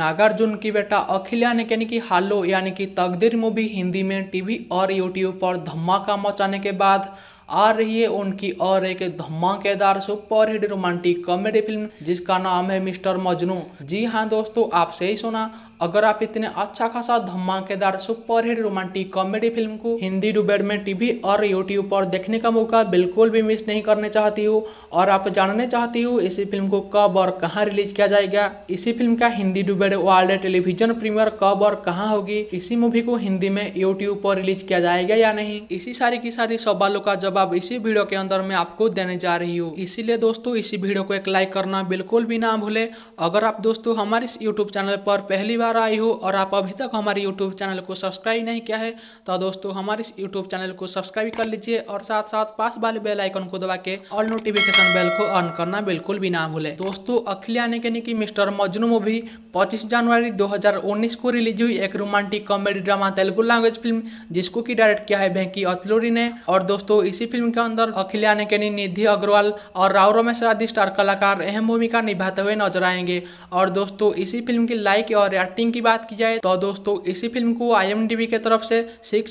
नागार्जुन की बेटा अखिल यानी कि हालो यानी कि तकदीर मूवी हिंदी में टीवी और यूट्यूब पर धमाका मचाने के बाद आ रही है उनकी और एक धमाकेदार सुपरहिट रोमांटिक कॉमेडी फिल्म जिसका नाम है मिस्टर मजनू। जी हाँ दोस्तों, आप सही सुना। अगर आप इतने अच्छा खासा धमाकेदार सुपरहिट रोमांटिक कॉमेडी फिल्म को हिंदी डुबेड में टीवी और यूट्यूब पर देखने का मौका बिल्कुल भी मिस नहीं करने चाहती हो और आप जानने चाहती हो इसी फिल्म को कब और कहां रिलीज किया जाएगा, इसी फिल्म का Hindi dubbed world television premiere कब और कहां होगी, इसी मूवी को हिंदी में यूट्यूब पर रिलीज किया जाएगा या नहीं, इसी सारी की सारी सवालों का जवाब इसी वीडियो के अंदर मैं आपको देने जा रही हूँ। इसीलिए दोस्तों इसी वीडियो को एक लाइक करना बिल्कुल भी ना भूले। अगर आप दोस्तों हमारे इस यूट्यूब चैनल पर पहली बार आई हो और आप अभी तक हमारे यूट्यूब चैनल को सब्सक्राइब नहीं किया है तो दोस्तों हमारे इस यूट्यूब चैनल को सब्सक्राइब कर लीजिए और साथ साथ पास वाले बेल आइकन को दबा के ऑल नोटिफिकेशन बेल को ऑन करना बिल्कुल भी ना भूले। दोस्तों अखिल यानी कि मिस्टर मजनू मूवी 25 जनवरी 2019 को रिलीज हुई एक romantic comedy drama Telugu language film जिसको की डायरेक्ट किया है वेंकी अतलूरी ने। और दोस्तों इसी फिल्म के अंदर अखिल यानी निधि अग्रवाल और राव रमेश आदि स्टार कलाकार अहम भूमिका निभाते हुए नजर आएंगे। और दोस्तों इसी फिल्म की लाइक और रेटिंग की बात की जाए तो दोस्तों इसी फिल्म को IMDb की तरफ से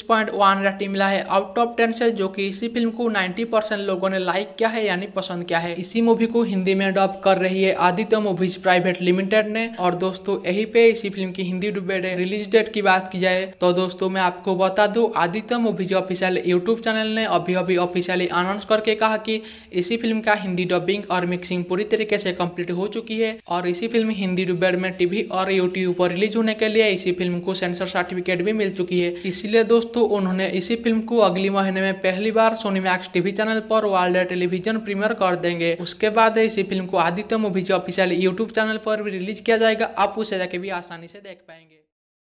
6.1 रेटिंग मिला है आउट ऑफ 10 से, जो कि इसी फिल्म को 90% लोगों ने लाइक किया है यानी पसंद किया है। इसी मूवी को हिंदी में डब कर रही है आदित्य मूवीज प्राइवेट लिमिटेड ने। और दोस्तों यही पे इसी फिल्म की हिंदी डुबेड रिलीज डेट की बात की जाए तो दोस्तों मैं आपको बता दूं Aditya Movies official YouTube channel ने अभी ऑफिशियली अनाउंस करके कहा कि इसी फिल्म का हिंदी डबिंग और मिक्सिंग पूरी तरीके से कंप्लीट हो चुकी है और इसी फिल्म हिंदी डुबेड में टीवी और यूट्यूब पर रिलीज होने के लिए इसी फिल्म को सेंसर सर्टिफिकेट भी मिल चुकी है। इसीलिए दोस्तों उन्होंने इसी फिल्म को अगली महीने में पहली बार सोनी मैक्स टीवी चैनल पर वर्ल्ड टेलीविजन प्रीमियर कर देंगे। उसके बाद इसी फिल्म को Aditya Movies official YouTube channel पर भी रिलीज किया जाएगा, आप उसे जाके भी आसानी से देख पाएंगे।